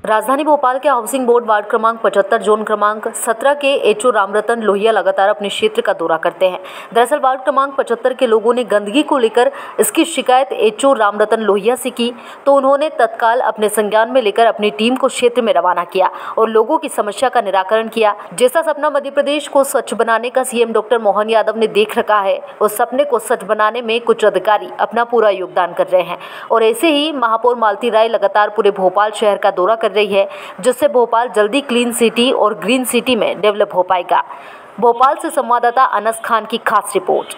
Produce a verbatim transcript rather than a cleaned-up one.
राजधानी भोपाल के housing board ward क्रमांक पचहत्तर जोन क्रमांक सत्रह के एचओ रामरतन लोहिया लगातार अपने क्षेत्र का दौरा करते हैं। दरअसल वार्ड क्रमांक पचहत्तर के लोगों ने गंदगी को लेकर इसकी शिकायत एचओ रामरतन लोहिया से की, तो उन्होंने तत्काल अपने संज्ञान में लेकर अपनी टीम को क्षेत्र में रवाना किया और लोगों की समस्या का निराकरण किया। जैसा सपना मध्य प्रदेश को स्वच्छ बनाने का सीएम डॉक्टर मोहन यादव ने देख रखा है, उस सपने को सच बनाने में कुछ अधिकारी अपना पूरा योगदान कर रहे हैं और ऐसे ही महापौर मालती राय लगातार पूरे भोपाल शहर का दौरा कर रही है, जिससे भोपाल जल्दी क्लीन सिटी और ग्रीन सिटी में डेवलप हो पाएगा। भोपाल से संवाददाता अनस खान की खास रिपोर्ट।